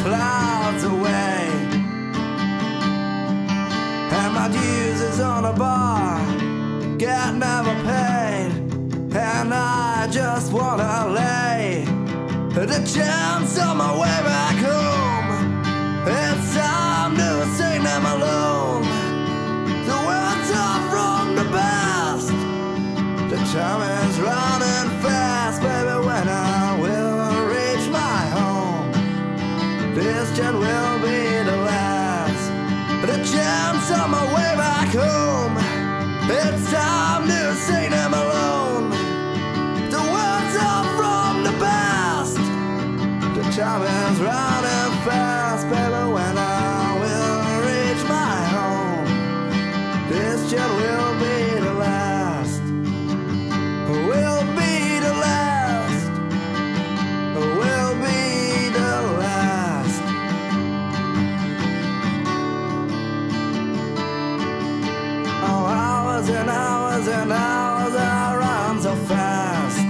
clouds away. And my dues is on a bar, get never paid. And I just wanna lay the chance on my way back home. It's time to sing them alone. The words are from the past. The time is running fast, baby, when I will reach my home. This jet will be the last. The chance on my way back home. It's time to sing them alone. The words are from the past. The time is running fast, baby, when I will reach my home. This jet will be the last. Will be the last. Will be the last. Oh, hours and hours and hours, I run so fast.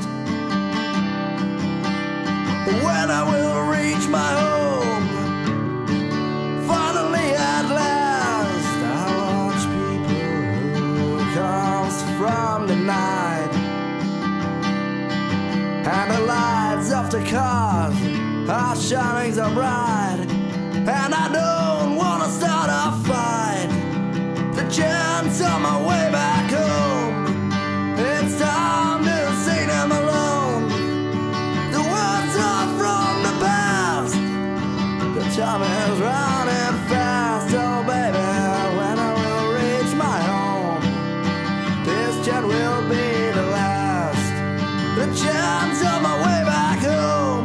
When I will reach my home, finally at last, I watch people who comes from the night. And the lights of the cars are shining so bright. And I don't wanna start a fight. The chance on my way back home. It's time to sing them alone. The words are from the past. The time is running fast. Oh baby, when I will reach my home, this jet will be the last. The chance on my way back home.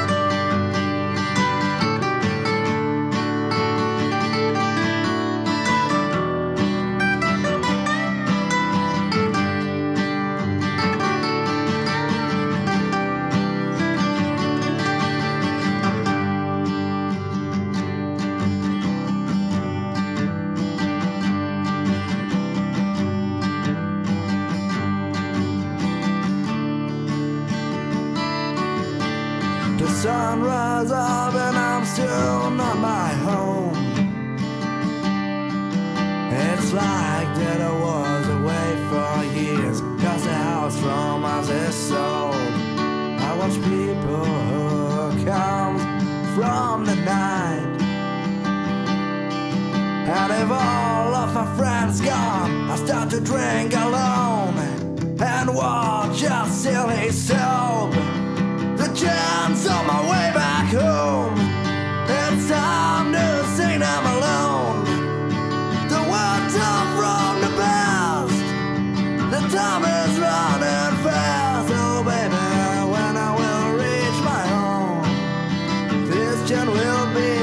The sunrise up and I'm still not my home. It's like that I was away for years, 'cause the house from us is sold. I watch people who come from the night. And if all of my friends gone, I start to drink alone and watch a silly soap. The chance on my way back home. It's time to sing them alone. The words are from the past. The time is running fast. Oh baby, when I will reach my home, this jet will be